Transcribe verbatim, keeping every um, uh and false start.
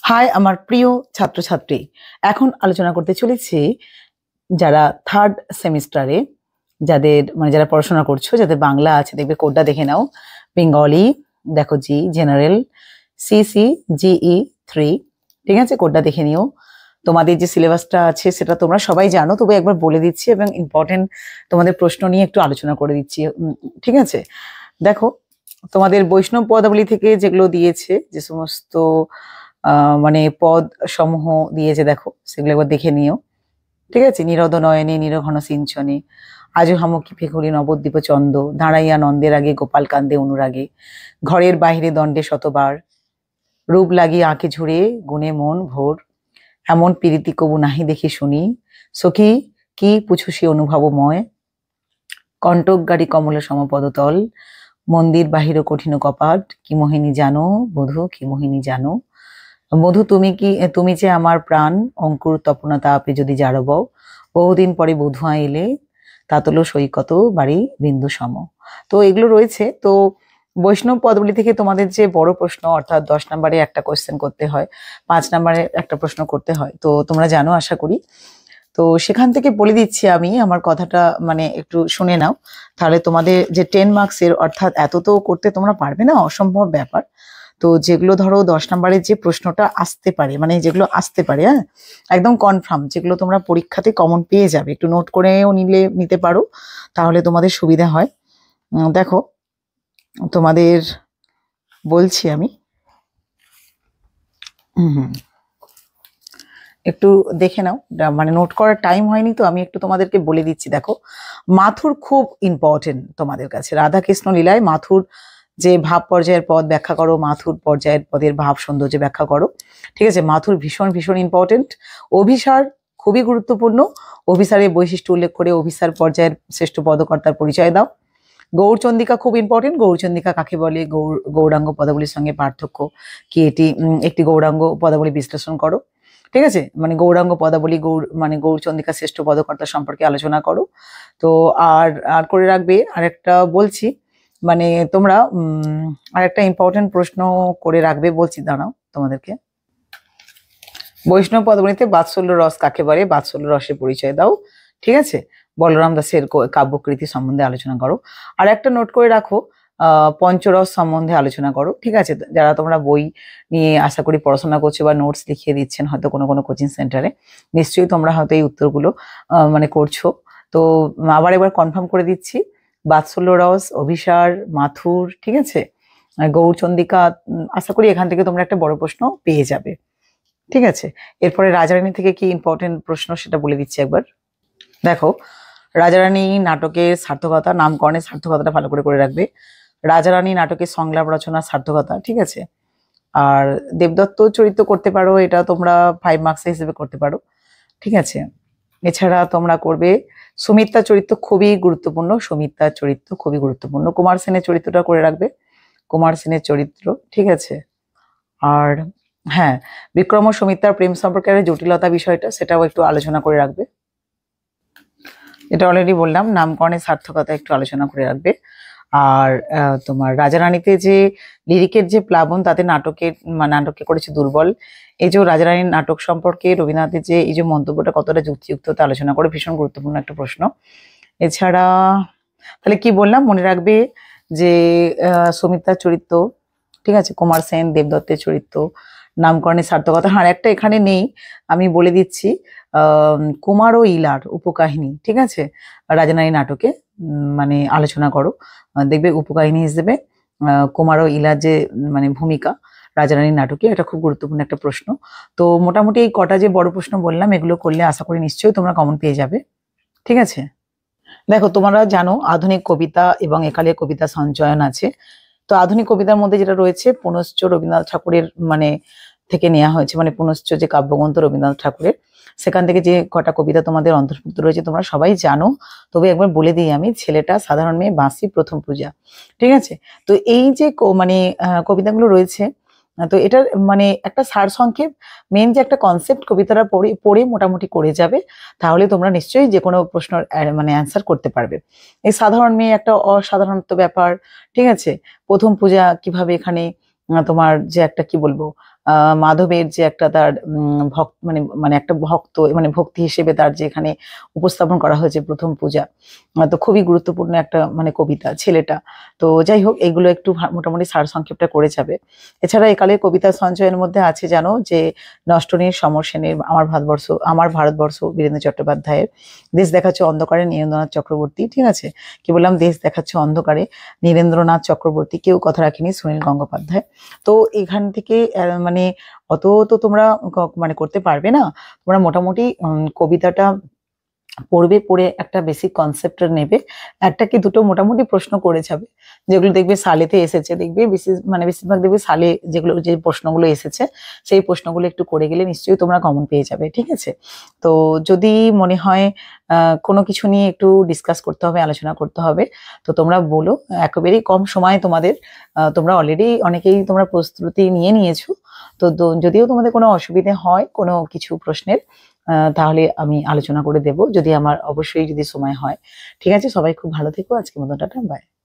High আমার প্রিয় ছাত্রছাত্রী, এখন আলোচনা করতে চলেছি যারা থার্ড সেমিস্টারে যাদের মানে যারা পড়াশোনা করছো, যাদের বাংলা আছে দেখবে কোডটা দেখে নাও। বেঙ্গলি দেখো G, general CC GE three, ঠিক আছে, কোডটা দেখে নিও। তোমাদের যে সিলেবাসটা আছে সেটা তোমরা সবাই জানো, তবে একবার বলে দিচ্ছি এবং ইম্পর্টেন্ট তোমাদের প্রশ্ন নিয়ে একটু আলোচনা করে দিচ্ছি, ঠিক আছে। দেখো তোমাদের বৈষ্ণব পদাবলী থেকে যেগুলো দিয়েছে, যে সমস্ত মানে পদ সমূহ দিয়েছে দেখো, সেগুলো একবার দেখে নিও, ঠিক আছে। নিরদ নয়নে নিরঘন সিঞ্চনে আজও হামকি ফেকুলি নবদ্বীপ চন্দ, দাঁড়াইয়া নন্দের আগে গোপাল কান্দে অনুরাগে, ঘরের বাহিরে দণ্ডে শতবার, রূপ লাগি আঁকে ঝুড়ে গুণে মন ভোর, এমন পীড়িতি কবু নাহি দেখি শুনি, সখী কি পুছুসি অনুভবময়, কণ্টক গাড়ি কমল সমপদতল, মন্দির বাহির কঠিন কপাট, কি মোহিনী জানো বধূ কি মোহিনী জানো, মধু তুমি কি তুমি যে আমার প্রাণ, অঙ্কুর তপনা তাপে যদি জারব, বহুদিন পরে বধুয়া এলে তাতলো সৈকত বাড়ি বিন্দু সম। তো এগুলো রয়েছে। তো বৈষ্ণব পদাবলী থেকে তোমাদের যে বড় প্রশ্ন, অর্থাৎ দশ নম্বরে একটা কোয়েশ্চেন করতে হয়, পাঁচ নম্বরে একটা প্রশ্ন করতে হয়, তো তোমরা জানো আশা করি। তো সেখান থেকে বলে দিচ্ছি আমি, আমার কথাটা মানে একটু শুনে নাও, তাহলে তোমাদের যে টেন মার্কসের, অর্থাৎ এত তো করতে তোমরা পারবে না, অসম্ভব ব্যাপার। তো যেগুলো ধরো দশ নম্বরের যে প্রশ্নটা আসতে পারে, মানে যেগুলো আসতে পারে, হ্যাঁ একদম কনফার্ম, যেগুলো তোমরা পরীক্ষাতে কমন পেয়ে যাবে, একটু নোট করেও নিলে নিতে পারো, তাহলে তোমাদের সুবিধা হয়। দেখো তোমাদের বলছি আমি, হুম হুম একটু দেখে নাও, মানে নোট করার টাইম হয়নি তো আমি একটু তোমাদেরকে বলে দিচ্ছি। দেখো মাথুর খুব ইম্পর্টেন্ট তোমাদের কাছে, রাধাকৃষ্ণ লীলায় মাথুর যে ভাব পর্যায়ের পদ ব্যাখ্যা করো, মাথুর পর্যায়ের পদের ভাব সৌন্দর্য ব্যাখ্যা করো, ঠিক আছে। মাথুর ভীষণ ভীষণ ইম্পর্টেন্ট। অভিসার খুবই গুরুত্বপূর্ণ, অভিসারের বৈশিষ্ট্য উল্লেখ করে অভিসার পর্যায়ের শ্রেষ্ঠ পদকর্তার পরিচয় দাও। গৌরচন্দিকা খুব ইম্পর্টেন্ট, গৌরচন্দিকা কাকে বলে, গৌর গৌরাঙ্গ পদাবলীর সঙ্গে পার্থক্য কি, এটি একটি গৌরাঙ্গ পদাবলী বিশ্লেষণ করো, ঠিক আছে। মানে গৌরাঙ্গ পদাবলী গৌর মানে গৌরচন্দিকা শ্রেষ্ঠ পদকর্তা সম্পর্কে আলোচনা করো। তো আর আর করে রাখবে আরেকটা বলছি, মানে তোমরা উম আরেকটা ইম্পর্টেন্ট প্রশ্ন করে রাখবে বলছি, দাঁড়াও তোমাদেরকে। বৈষ্ণব পদাবলীতে বাৎসল্য রস কাকে বলে, বাৎসল্য রসের পরিচয় দাও, ঠিক আছে। বলরাম দাসের কাব্যকৃতি সম্বন্ধে আলোচনা করো। আর একটা নোট করে রাখো, আহ পঞ্চরস সম্বন্ধে আলোচনা করো, ঠিক আছে। যারা তোমরা বই নিয়ে আশা করি পড়াশোনা করছো বা নোটস লিখিয়ে দিচ্ছেন হয়তো কোনো কোনো কোচিং সেন্টারে, নিশ্চয়ই তোমরা হয়তো এই উত্তরগুলো আহ মানে করছো। তো আবার একবার কনফার্ম করে দিচ্ছি, বাৎসল্য রস, অভিসার, মাথুর, ঠিক আছে, গৌরচন্দিকা, আশা করি এখান থেকে তোমরা একটা বড় প্রশ্ন পেয়ে যাবে, ঠিক আছে। এরপরে রাজারানী থেকে কি ইম্পর্টেন্ট প্রশ্ন সেটা বলে দিচ্ছি একবার। দেখো রাজারানী নাটকের সার্থকতা, নামকরণের সার্থকতাটা ভালো করে করে রাখবে। রাজারানী নাটকের সংলাপ রচনার সার্থকতা, ঠিক আছে। আর দেবদত্ত চরিত্র করতে পারো, এটা তোমরা ফাইভ মার্কস হিসেবে করতে পারো, ঠিক আছে। এছাড়া তোমরা করবে সুমিত্রা চরিত্র, খুবই গুরুত্বপূর্ণ, সুমিত্রার চরিত্র খুবই গুরুত্বপূর্ণ। কুমার সেনের চরিত্রটা করে রাখবে, কুমার সেনের চরিত্র, ঠিক আছে। আর হ্যাঁ, বিক্রম ও সুমিত্রার প্রেম সম্পর্কের জটিলতা বিষয়টা, সেটাও একটু আলোচনা করে রাখবে। এটা অলরেডি বললাম, নামকরণের সার্থকতা একটু আলোচনা করে রাখবে। আর তোমার রাজারানীতে যে লিরিকের যে প্লাবন, তাতে নাটকের নাটকে করেছে দুর্বল, এই যে রাজারানীর নাটক সম্পর্কে রবীন্দ্রনাথের যে এই যে মন্তব্যটা কতটা যুক্তিযুক্ত তা আলোচনা করে, ভীষণ গুরুত্বপূর্ণ একটা প্রশ্ন। এছাড়া তাহলে কি বললাম, মনে রাখবে যে সুমিত্রার চরিত্র, ঠিক আছে, কুমার সেন, দেবদত্তের চরিত্র, নামকরণের সার্থকতা। হ্যাঁ একটা এখানে নেই, আমি বলে দিচ্ছি, আহ কুমার ও ইলার উপকাহিনী, ঠিক আছে, রাজারানী নাটকে মানে আলোচনা করো, দেখবে উপকাহিনী হিসেবে আহ কুমার ও ইলার যে মানে ভূমিকা রাজারানী নাটকে, এটা খুব গুরুত্বপূর্ণ একটা প্রশ্ন। তো মোটামুটি এই কটা যে বড় প্রশ্ন বললাম, এগুলো করলে আশা করি নিশ্চয়ই তোমরা কমন পেয়ে যাবে, ঠিক আছে। দেখো তোমরা জানো আধুনিক কবিতা এবং একালের কবিতা সঞ্চয়ন আছে। তো আধুনিক কবিতার মধ্যে যেটা রয়েছে, পুনশ্চ রবীন্দ্রনাথ ঠাকুরের মানে থেকে নেওয়া হয়েছে, মানে পুনশ্চ যে কাব্যগ্রন্থ রবীন্দ্রনাথ ঠাকুরের, সেখান থেকে যে কটা কবিতা তোমাদের অন্তর্ভুক্ত রয়েছে তোমরা সবাই জানো, তবে একবার বলে দিই আমি, ছেলেটা সাধারণ মেয়ে, বাঁশি প্রথম পূজা, ঠিক আছে। তো এই যে মানে কবিতাগুলো রয়েছে, তো এটার মানে একটা সারসংক্ষেপ, মেন যে একটা কনসেপ্ট কবিতাটা পড়ে পড়ে মোটামুটি করে যাবে, তাহলে তোমরা নিশ্চয়ই যে কোনো প্রশ্নের মানে অ্যান্সার করতে পারবে। এই সাধারণ মেয়ে একটা অসাধারণত্ব ব্যাপার, ঠিক আছে। প্রথম পূজা কিভাবে এখানে তোমার যে একটা কি বলবো আহ মাধবের যে একটা তার ভক্ত মানে মানে একটা ভক্ত মানে ভক্তি হিসেবে তার যে এখানে উপস্থাপন করা হয়েছে প্রথম পূজা, তো খুবই গুরুত্বপূর্ণ একটা মানে কবিতা ছেলেটা। তো যাই হোক, এগুলো একটু মোটামুটি সার সংক্ষেপটা করে যাবে। এছাড়া একালে কবিতা সঞ্চয়ের মধ্যে আছে জানো যে নষ্টনীর, সমর সেনের, আমার ভারতবর্ষ আমার ভারতবর্ষ বীরেন্দ্র চট্টোপাধ্যায়ের, দেশ দেখাচ্ছে অন্ধকারে নীরেন্দ্রনাথ চক্রবর্তী, ঠিক আছে, কি বললাম, দেশ দেখাচ্ছে অন্ধকারে নীরেন্দ্রনাথ চক্রবর্তী, কেউ কথা রাখেনি সুনীল গঙ্গোপাধ্যায়। তো এখান থেকে মানে অত তো তোমরা মানে করতে পারবে না, তোমরা মোটামুটি কবিতাটা পড়বে, পড়ে একটা বেসিক কনসেপ্ট নেবে, একটা কি দুটো মোটামুটি প্রশ্ন করে যাবে, যেগুলো দেখবে সালেতে এসেছে, দেখবে বেশি মানে বেশিরভাগ দেখবে সালে যেগুলো যে প্রশ্নগুলো এসেছে সেই প্রশ্নগুলো একটু করে গেলে নিশ্চয়ই তোমরা কমন পেয়ে যাবে, ঠিক আছে। তো যদি মনে হয় আহ কোনো কিছু নিয়ে একটু ডিসকাস করতে হবে, আলোচনা করতে হবে, তো তোমরা বলো, একেবারেই কম সময় তোমাদের, আহ তোমরা অলরেডি অনেকেই তোমরা প্রস্তুতি নিয়ে নিয়েছো, তো যদিও তোমাদের কোনো অসুবিধে হয় কোনো কিছু প্রশ্নের, তাহলে আমি আলোচনা করে দেব, যদি আমার অবশ্যই যদি সময় হয়, ঠিক আছে। সবাই খুব ভালো থেকো, আজকের মতো টাটা, বাই।